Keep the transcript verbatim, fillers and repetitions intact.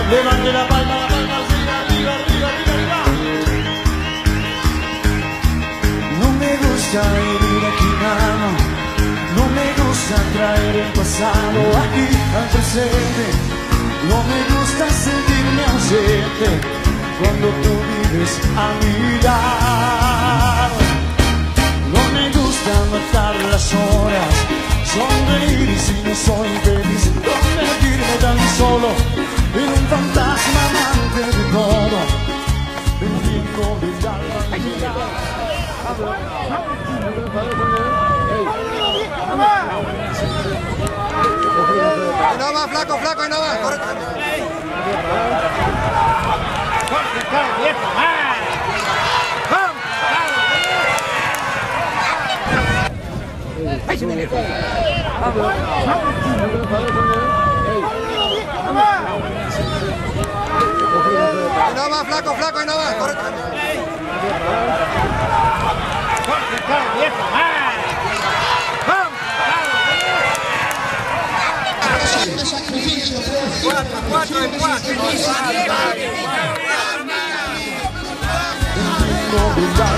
Levante la palma, la palma, arriba, arriba, arriba, arriba. No me gusta vivir aquí, mano. No me gusta traer el pasado aquí al presente. No me gusta sentirme ausente cuando tú vives a mi lado. No me gusta matar las horas, sonreír y si no soy feliz, convertirme tan solo en un fantasma amante de todo, vendiendo mi alma a mi lado. Y no más, flaco, flaco, y no más. Corre. Y no más, flaco, flaco, y no más. Corre. Cuatro, cuatro, cuatro.